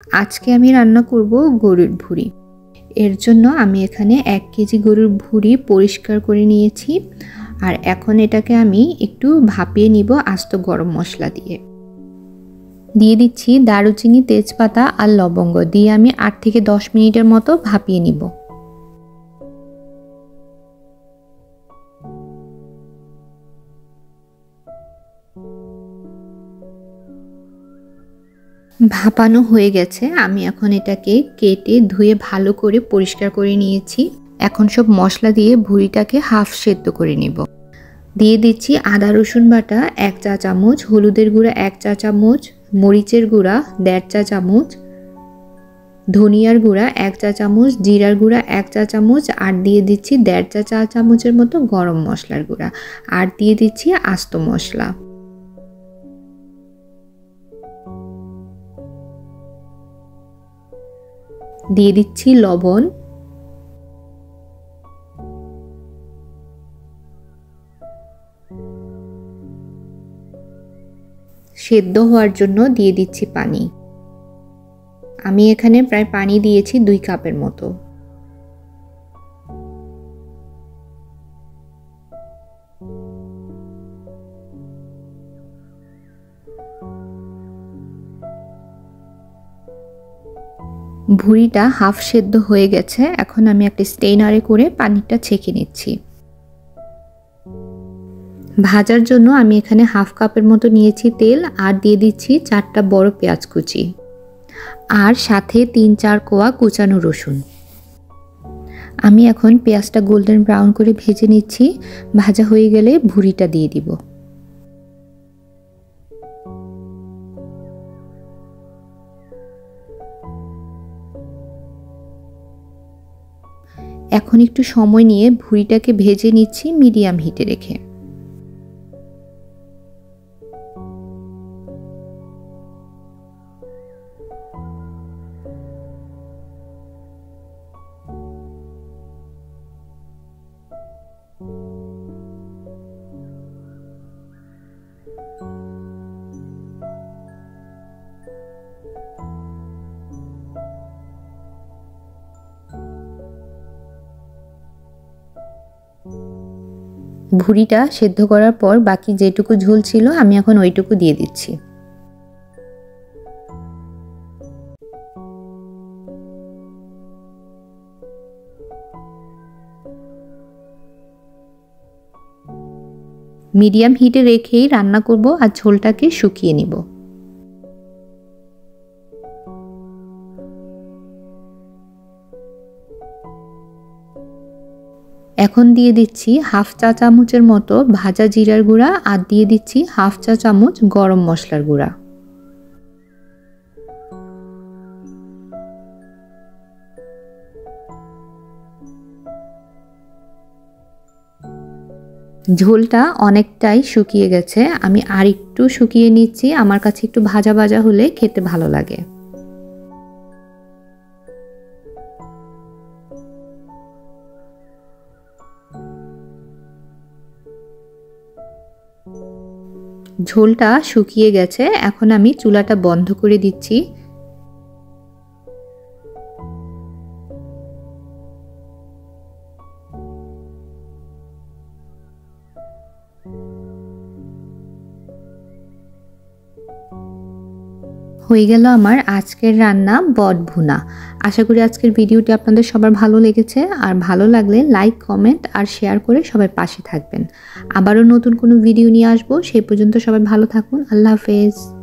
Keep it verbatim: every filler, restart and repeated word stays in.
আজকে আমি রান্না করব গরুর ভুঁড়ি। এর জন্য আমি এখানে এক কেজি গরুর ভুঁড়ি পরিষ্কার করে নিয়েছি আর এখন এটাকে আমি একটু ভাপিয়ে নিব আস্ত গরম মশলা দিয়ে। দিয়ে দিচ্ছি দারুচিনি, তেজপাতা আর লবঙ্গ দিয়ে আমি আট থেকে দশ মিনিটের মতো ভাপিয়ে নিব। ভাপানো হয়ে গেছে, আমি এখন এটাকে কেটে ধুয়ে ভালো করে পরিষ্কার করে নিয়েছি। এখন সব মশলা দিয়ে ভুঁড়িটাকে হাফ সেদ্ধ করে নিব। দিয়ে দিচ্ছি আদা রসুন বাটা এক চা চামচ, হলুদের গুঁড়া এক চা চামচ, মরিচের গুঁড়া দেড় চা চামচ, ধনিয়ার গুঁড়া এক চা চামচ, জিরার গুঁড়া এক চা চামচ, আর দিয়ে দিচ্ছি দেড় চা চা চামচের মতো গরম মশলার গুঁড়া, আর দিয়ে দিচ্ছি আস্ত মশলা। দিয়ে দিচ্ছি লবণ, সেদ্ধ হওয়ার জন্য দিয়ে দিচ্ছি পানি। আমি এখানে প্রায় পানি দিয়েছি দুই কাপের মতো। ভুঁড়িটা হাফ সেদ্ধ হয়ে গেছে, এখন আমি একটা স্টেইনারে করে পানিটা ছেঁকে নিচ্ছি। ভাজার জন্য আমি এখানে হাফ কাপের মতো নিয়েছি তেল, আর দিয়ে দিচ্ছি চারটা বড় পেঁয়াজ কুচি, আর সাথে তিন চার কোয়া কুচানো রসুন। আমি এখন পেঁয়াজটা গোল্ডেন ব্রাউন করে ভেজে নিচ্ছি। ভাজা হয়ে গেলে ভুঁড়িটা দিয়ে দিব। এখন একটু সময় নিয়ে ভুঁড়িটাকে ভেজে নিচ্ছি মিডিয়াম হিটে রেখে। ভুঁড়িটা সেদ্ধ করার পর বাকি যেটুকু ঝোল ছিল আমি এখন ওইটুকু দিয়ে দিচ্ছি। মিডিয়াম হিটে রেখেই রান্না করব আর ঝোলটাকে শুকিয়ে নিব। এখন দিয়ে দিচ্ছি হাফ চা চামচের মতো ভাজা জিরার গুঁড়া, আর দিয়ে দিচ্ছি হাফ চা চামচ গরম মশলার গুঁড়া। ঝোলটা অনেকটাই শুকিয়ে গেছে, আমি আর একটু শুকিয়ে নিচ্ছি। আমার কাছে একটু ভাজা ভাজা হলে খেতে ভালো লাগে। ঝোলটা শুকিয়ে গেছে, এখন আমি চুলাটা বন্ধ করে দিচ্ছি। হয়ে গেল আমার আজকের রান্না বট ভুনা। আশা করি আজকের ভিডিওটি আপনাদের সবার ভালো লেগেছে, আর ভালো লাগলে লাইক, কমেন্ট আর শেয়ার করে সবাই পাশে থাকবেন। আবারও নতুন কোনো ভিডিও নিয়ে আসবো, সেই পর্যন্ত সবাই ভালো থাকুন। আল্লাহ হাফেজ।